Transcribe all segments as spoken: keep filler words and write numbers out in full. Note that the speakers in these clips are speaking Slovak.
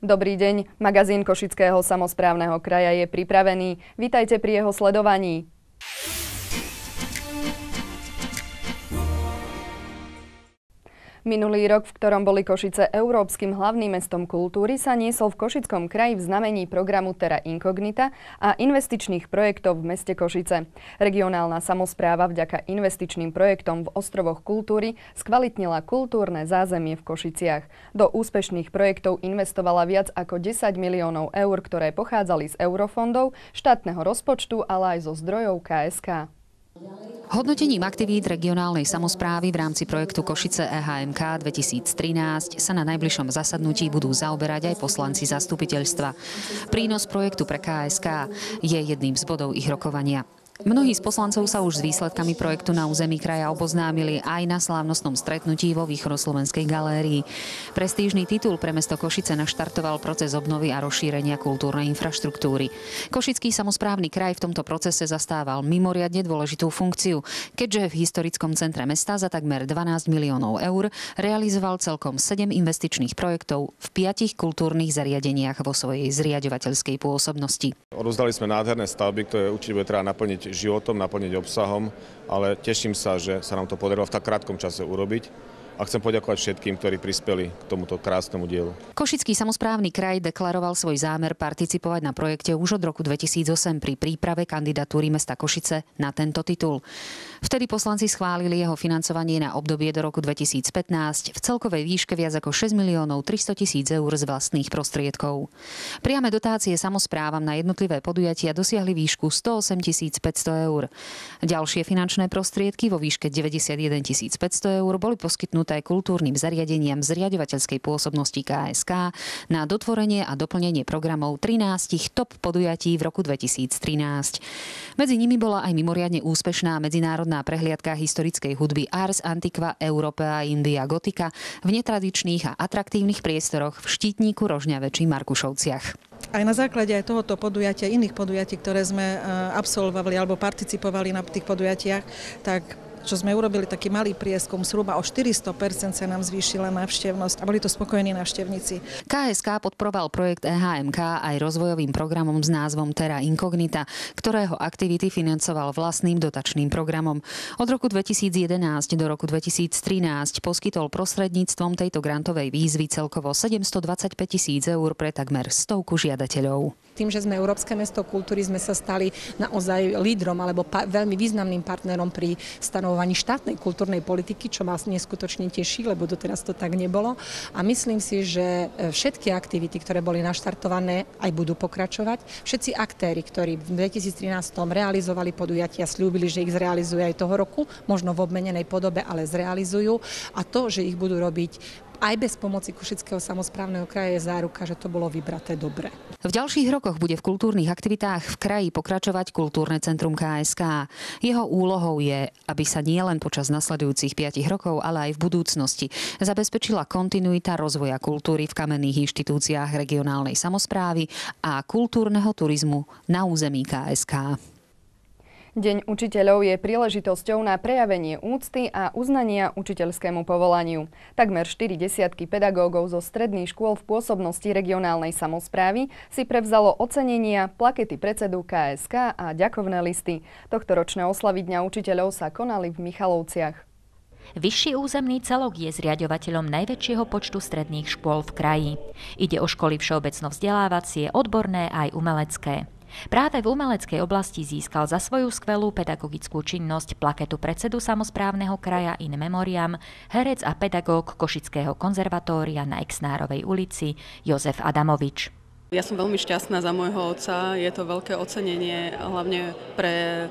Dobrý deň, magazín Košického samosprávneho kraja je pripravený. Vítajte pri jeho sledovaní. Minulý rok, v ktorom boli Košice európskym hlavným mestom kultúry, sa niesol v Košickom kraji v znamení programu Terra Incognita a investičných projektov v meste Košice. Regionálna samospráva vďaka investičným projektom v ostrovoch kultúry skvalitnila kultúrne zázemie v Košiciach. Do úspešných projektov investovala viac ako desať miliónov eur, ktoré pochádzali z eurofondov, štátneho rozpočtu, ale aj zo zdrojov ká es ká. Hodnotením aktivít regionálnej samosprávy v rámci projektu Košice é há em ká dvetisíctrinásť sa na najbližšom zasadnutí budú zaoberať aj poslanci zastupiteľstva. Prínos projektu pre ká es ká je jedným z bodov ich rokovania. Mnohí z poslancov sa už s výsledkami projektu na území kraja oboznámili aj na slávnostnom stretnutí vo Východoslovenskej galérii. Prestížny titul pre mesto Košice naštartoval proces obnovy a rozšírenia kultúrnej infraštruktúry. Košický samosprávny kraj v tomto procese zastával mimoriadne dôležitú funkciu, keďže v historickom centre mesta za takmer dvanásť miliónov eur realizoval celkom sedem investičných projektov v piatich kultúrnych zariadeniach vo svojej zriaďovateľskej pôsobnosti. Odovzdali sme nádherné stavby, ktoré určite bude treba naplniť životom, naplniť obsahom, ale teším sa, že sa nám to podarilo v tak krátkom čase urobiť. A chcem poďakovať všetkým, ktorí prispeli k tomuto krásnemu dielu. Košický samosprávny kraj deklaroval svoj zámer participovať na projekte už od roku dvetisícosem pri príprave kandidatúry mesta Košice na tento titul. Vtedy poslanci schválili jeho financovanie na obdobie do roku dvetisícpätnásť v celkovej výške viac ako šesť miliónov tristotisíc eur z vlastných prostriedkov. Priame dotácie samosprávam na jednotlivé podujatia dosiahli výšku stoosemtisíc päťsto eur. Ďalšie finančné prostriedky vo výške deväťdesiatjeden tisíc päťsto eur boli poskytnuté aj kultúrnym zariadeniam zriaďovateľskej pôsobnosti ká es ká na dotvorenie a doplnenie programov trinástich top podujatí v roku dvetisíctrinásť. Medzi nimi bola aj mimoriadne úspešná medzinárodná prehliadka historickej hudby Ars Antiqua Europea India Gotika v netradičných a atraktívnych priestoroch v Štítníku, Rožňave či Markušovciach. Aj na základe aj tohoto podujatia, iných podujatí, ktoré sme absolvovali alebo participovali na tých podujatiach, tak čo sme urobili taký malý prieskum, zhruba o štyristo percent sa nám zvýšila návštevnosť a boli to spokojní návštevníci. ká es ká podporoval projekt é há em ká aj rozvojovým programom s názvom Terra Incognita, ktorého aktivity financoval vlastným dotačným programom. Od roku dvetisícjedenásť do roku dvetisíctrinásť poskytol prostredníctvom tejto grantovej výzvy celkovo sedemstodvadsaťpäť tisíc eur pre takmer stovku žiadateľov. Tým, že sme Európske mesto kultúry, sme sa stali naozaj lídrom alebo pa- veľmi významným partnerom pri stanovovaní štátnej kultúrnej politiky, čo nás neskutočne teší, lebo doteraz to tak nebolo. A myslím si, že všetky aktivity, ktoré boli naštartované, aj budú pokračovať. Všetci aktéri, ktorí v dvetisíctrinásť realizovali podujatia, slúbili, že ich zrealizujú aj toho roku, možno v obmenenej podobe, ale zrealizujú. A to, že ich budú robiť aj bez pomoci Košického samosprávneho kraja, je záruka, že to bolo vybraté dobre. V ďalších rokoch bude v kultúrnych aktivitách v kraji pokračovať Kultúrne centrum ká es ká. Jeho úlohou je, aby sa nielen počas nasledujúcich piatich rokov, ale aj v budúcnosti zabezpečila kontinuita rozvoja kultúry v kamenných inštitúciách regionálnej samosprávy a kultúrneho turizmu na území ká es ká. Deň učiteľov je príležitosťou na prejavenie úcty a uznania učiteľskému povolaniu. Takmer štyri desiatky pedagógov zo stredných škôl v pôsobnosti regionálnej samosprávy si prevzalo ocenenia, plakety predsedu ká es ká a ďakovné listy. Tohtoročné oslavy Dňa učiteľov sa konali v Michalovciach. Vyšší územný celok je zriaďovateľom najväčšieho počtu stredných škôl v kraji. Ide o školy všeobecno-vzdelávacie, odborné aj umelecké. Práve v umeleckej oblasti získal za svoju skvelú pedagogickú činnosť plaketu predsedu samosprávneho kraja in memoriam herec a pedagóg Košického konzervatória na Exnárovej ulici Jozef Adamovič. Ja som veľmi šťastná za môjho otca, je to veľké ocenenie hlavne pre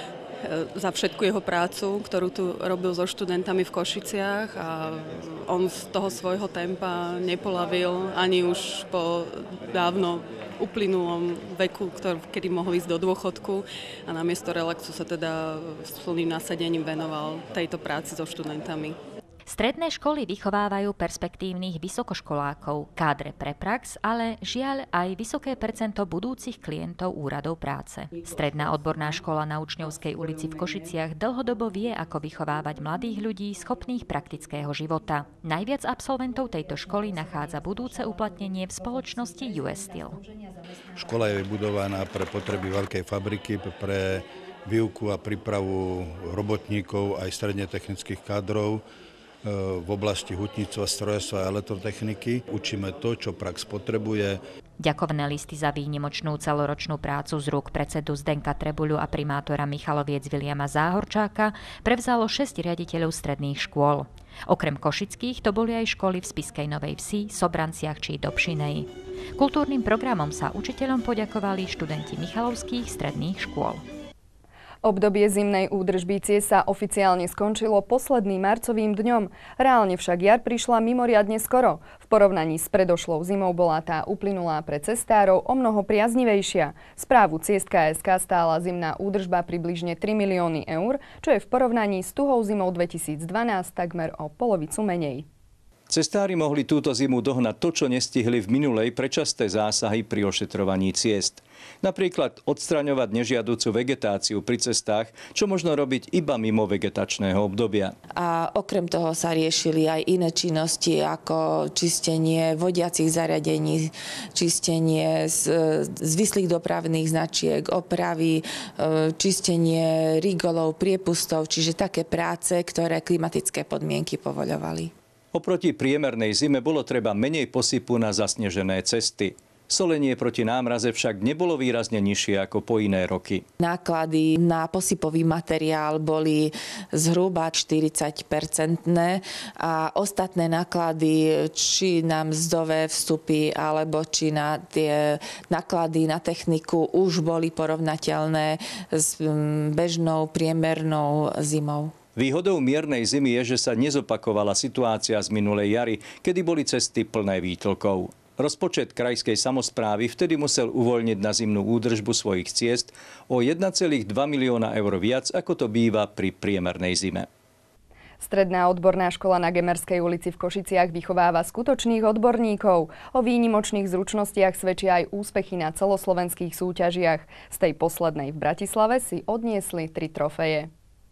za všetku jeho prácu, ktorú tu robil so študentami v Košiciach a on z toho svojho tempa nepolavil ani už po dávno uplynulom veku, ktorý, kedy mohol ísť do dôchodku a namiesto relaxu sa teda s plným nasadením venoval tejto práci so študentami. Stredné školy vychovávajú perspektívnych vysokoškolákov, kádre pre prax, ale žiaľ aj vysoké percento budúcich klientov úradov práce. Stredná odborná škola na Učňovskej ulici v Košiciach dlhodobo vie, ako vychovávať mladých ľudí schopných praktického života. Najviac absolventov tejto školy nachádza budúce uplatnenie v spoločnosti U S Steel. Škola je vybudovaná pre potreby veľkej fabriky, pre výuku a prípravu robotníkov aj stredne technických kádrov v oblasti hutníctva, strojárstva a elektrotechniky. Učíme to, čo prax potrebuje. Ďakovné listy za výnimočnú celoročnú prácu z rúk predsedu Zdenka Trebuľu a primátora Michaloviec Viliama Záhorčáka prevzalo šesť riaditeľov stredných škôl. Okrem košických to boli aj školy v Spišskej Novej Vsi, Sobranciach či Dobšinej. Kultúrnym programom sa učiteľom poďakovali študenti michalovských stredných škôl. Obdobie zimnej údržby ciest sa oficiálne skončilo posledným marcovým dňom. Reálne však jar prišla mimoriadne skoro. V porovnaní s predošlou zimou bola tá uplynulá pre cestárov o mnoho priaznivejšia. Správu ciest ká es ká stála zimná údržba približne tri milióny eur, čo je v porovnaní s tuhou zimou dvetisícdvanásť takmer o polovicu menej. Cestári mohli túto zimu dohnať to, čo nestihli v minulej predčasné zásahy pri ošetrovaní ciest. Napríklad odstraňovať nežiaducu vegetáciu pri cestách, čo možno robiť iba mimo vegetačného obdobia. A okrem toho sa riešili aj iné činnosti, ako čistenie vodiacich zariadení, čistenie zvislých dopravných značiek, opravy, čistenie rigolov, priepustov, čiže také práce, ktoré klimatické podmienky povoľovali. Oproti priemernej zime bolo treba menej posypu na zasnežené cesty. Solenie proti námraze však nebolo výrazne nižšie ako po iné roky. Náklady na posypový materiál boli zhruba štyridsať percentné a ostatné náklady, či na mzdové vstupy, alebo či na tie náklady na techniku už boli porovnateľné s bežnou priemernou zimou. Výhodou miernej zimy je, že sa nezopakovala situácia z minulej jary, kedy boli cesty plné výtlkov. Rozpočet krajskej samosprávy vtedy musel uvoľniť na zimnú údržbu svojich ciest o jeden celá dva milióna eur viac, ako to býva pri priemernej zime. Stredná odborná škola na Gemerskej ulici v Košiciach vychováva skutočných odborníkov. O výnimočných zručnostiach svedčia aj úspechy na celoslovenských súťažiach. Z tej poslednej v Bratislave si odniesli tri trofeje.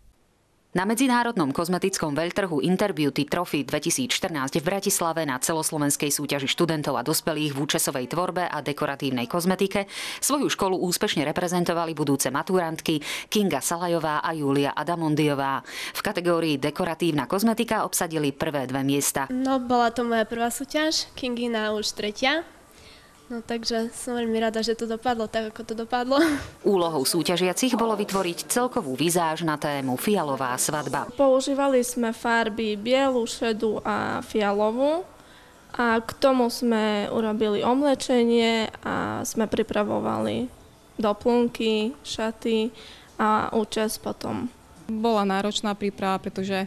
Na medzinárodnom kozmetickom veľtrhu Interbeauty Trophy dvetisícštrnásť v Bratislave na celoslovenskej súťaži študentov a dospelých v účesovej tvorbe a dekoratívnej kozmetike svoju školu úspešne reprezentovali budúce maturantky Kinga Salajová a Julia Adamondiová. V kategórii dekoratívna kozmetika obsadili prvé dve miesta. No, bola to moja prvá súťaž, Kingina už tretia. No takže som veľmi rada, že to dopadlo tak, ako to dopadlo. Úlohou súťažiacich bolo vytvoriť celkovú vizáž na tému Fialová svadba. Používali sme farby bielu, šedú a fialovú. A k tomu sme urobili omlečenie a sme pripravovali doplnky, šaty a účes potom. Bola náročná príprava, pretože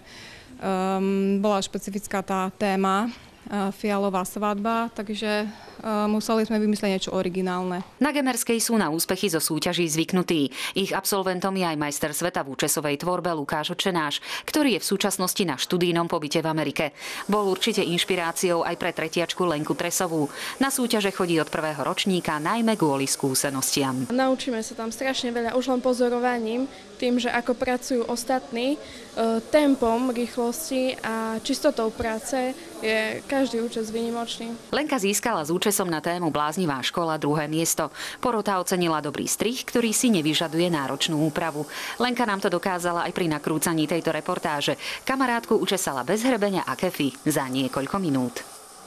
um, bola špecifická tá téma Fialová svadba, takže uh, museli sme vymyslieť niečo originálne. Na Gemerskej sú na úspechy zo súťaží zvyknutí. Ich absolventom je aj majster sveta v účesovej tvorbe Lukáš Očenáš, ktorý je v súčasnosti na študijnom pobyte v Amerike. Bol určite inšpiráciou aj pre tretiačku Lenku Tresovú. Na súťaže chodí od prvého ročníka najmä kvôli skúsenostiam. Naučíme sa tam strašne veľa už len pozorovaním, tým, že ako pracujú ostatní, tempom, rýchlosti a čistotou práce je každý účes výnimočný. Lenka získala s účesom na tému Bláznivá škola druhé miesto. Porota ocenila dobrý strih, ktorý si nevyžaduje náročnú úpravu. Lenka nám to dokázala aj pri nakrúcaní tejto reportáže. Kamarátku učesala bez hrebenia a kefy za niekoľko minút.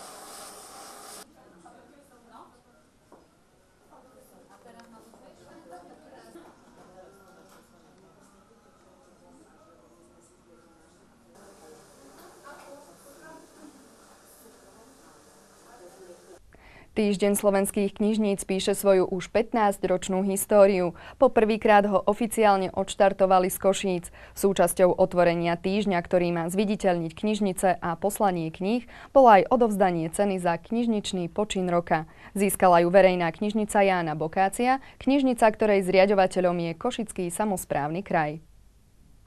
Týždeň slovenských knižníc píše svoju už pätnásťročnú históriu. Po prvýkrát ho oficiálne odštartovali z Košíc. Súčasťou otvorenia týždňa, ktorý má zviditeľniť knižnice a poslanie kníh, bolo aj odovzdanie ceny za knižničný počin roka. Získala ju verejná knižnica Jána Bokácia, knižnica, ktorej zriaďovateľom je Košický samosprávny kraj.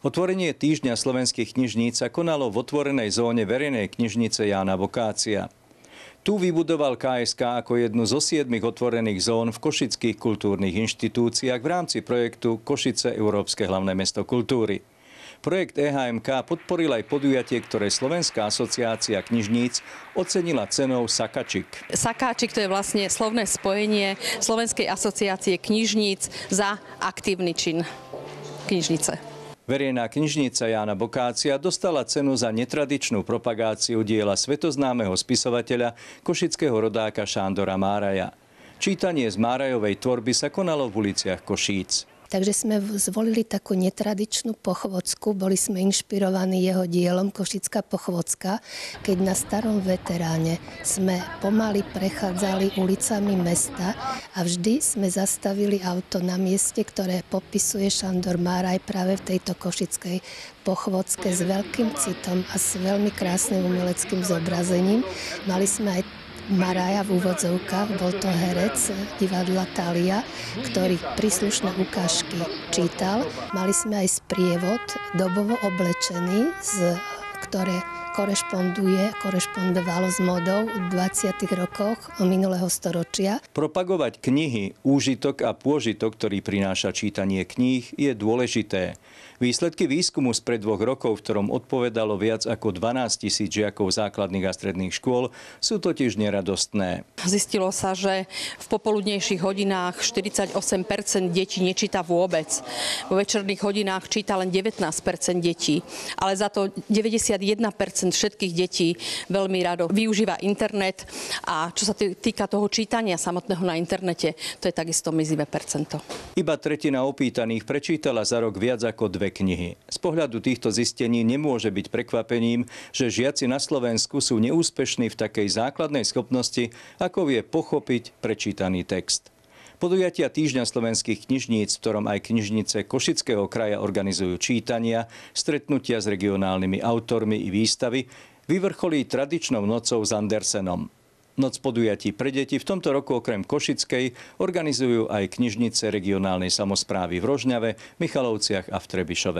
Otvorenie týždňa slovenských knižníc sa konalo v otvorenej zóne verejnej knižnice Jána Bokácia. Tu vybudoval ká es ká ako jednu zo siedmich otvorených zón v košických kultúrnych inštitúciách v rámci projektu Košice Európske hlavné mesto kultúry. Projekt é há em ká podporil aj podujatie, ktoré Slovenská asociácia knižníc ocenila cenou Sakáčik. Sakáčik to je vlastne slovné spojenie Slovenskej asociácie knižníc za aktívny čin knižnice. Verejná knižnica Jána Bokácia dostala cenu za netradičnú propagáciu diela svetoznámeho spisovateľa košického rodáka Šándora Máraja. Čítanie z Márajovej tvorby sa konalo v uliciach Košíc. Takže sme zvolili takú netradičnú pochôdzku, boli sme inšpirovaní jeho dielom Košická pochôdzka, keď na starom veteráne sme pomaly prechádzali ulicami mesta a vždy sme zastavili auto na mieste, ktoré popisuje Šándor Máraj práve v tejto košickej pochôdzke s veľkým citom a s veľmi krásnym umeleckým zobrazením. Mali sme aj Máraja v úvodzovkách, bol to herec divadla Thalia, ktorý príslušné ukážky čítal. Mali sme aj sprievod dobovo oblečený, z, ktoré korešponduje, korešpondovalo s modou v dvadsiatych rokoch minulého storočia. Propagovať knihy, úžitok a pôžitok, ktorý prináša čítanie kníh, je dôležité. Výsledky výskumu spred dvoch rokov, v ktorom odpovedalo viac ako dvanásť tisíc žiakov základných a stredných škôl, sú totiž neradostné. Zistilo sa, že v popoludnejších hodinách štyridsaťosem percent detí nečíta vôbec. Vo večerných hodinách číta len devätnásť percent detí, ale za to deväťdesiatjeden percent všetkých detí veľmi rado využíva internet a čo sa týka toho čítania samotného na internete, to je takisto mizivé percento. Iba tretina opýtaných prečítala za rok viac ako dve knihy. Z pohľadu týchto zistení nemôže byť prekvapením, že žiaci na Slovensku sú neúspešní v takej základnej schopnosti, ako vie pochopiť prečítaný text. Podujatia Týždňa slovenských knižníc, v ktorom aj knižnice Košického kraja organizujú čítania, stretnutia s regionálnymi autormi i výstavy, vyvrcholí tradičnou nocou s Andersenom. Noc podujatí pre deti v tomto roku okrem Košickej organizujú aj knižnice regionálnej samosprávy v Rožňave, Michalovciach a v Trebišove.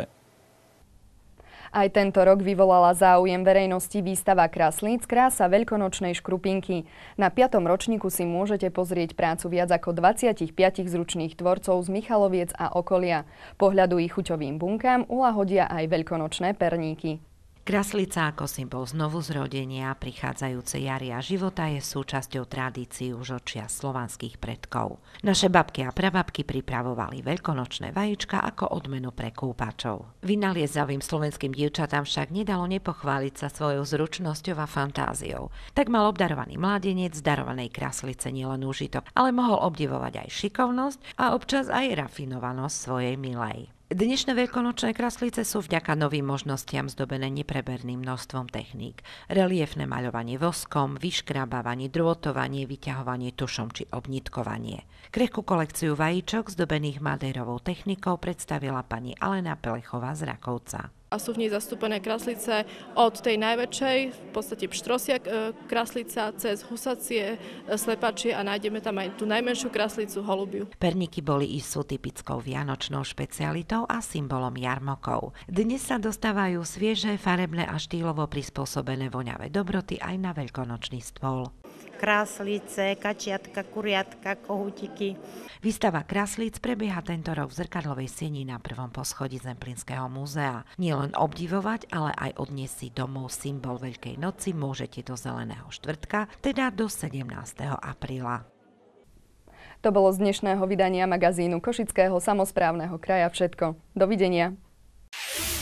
Aj tento rok vyvolala záujem verejnosti výstava Kraslíc Krása veľkonočnej škrupinky. Na piatom ročníku si môžete pozrieť prácu viac ako dvadsaťpäť zručných tvorcov z Michaloviec a okolia. Pohľadu ich chuťovým bunkám uľahodia aj veľkonočné perníky. Kraslica ako symbol znovu zrodenia, prichádzajúcej jary a života je súčasťou tradícií už od čias slovanských predkov. Naše babky a prababky pripravovali veľkonočné vajíčka ako odmenu pre kúpačov. Vynaliezavým slovenským dievčatám však nedalo nepochváliť sa svojou zručnosťou a fantáziou. Tak mal obdarovaný mládenec z darovanej kraslice nielen úžitok, ale mohol obdivovať aj šikovnosť a občas aj rafinovanosť svojej milej. Dnešné veľkonočné kraslice sú vďaka novým možnostiam zdobené nepreberným množstvom techník. Reliefné maľovanie voskom, vyškrabávanie, drôtovanie, vyťahovanie tušom či obnitkovanie. Krehkú kolekciu vajíčok zdobených madérovou technikou predstavila pani Alena Pelechová z Rakovca. A sú v nej zastúpené kraslice od tej najväčšej, v podstate pštrosia kraslica, cez husacie, slepačie a nájdeme tam aj tú najmenšiu kraslicu holubiu. Perníky boli i sú typickou vianočnou špecialitou a symbolom jarmokov. Dnes sa dostávajú svieže, farebné a štýlovo prispôsobené voňavé dobroty aj na veľkonočný stôl. Kráslice, kačiatka, kuriatka, kohútiky. Výstava Kraslíc prebieha tento rok v zrkadlovej sieni na prvom poschodí Zemplínskeho múzea. Nielen obdivovať, ale aj odniesť si domov symbol Veľkej noci môžete do Zeleného štvrtka, teda do sedemnásteho apríla. To bolo z dnešného vydania magazínu Košického samosprávneho kraja všetko. Dovidenia.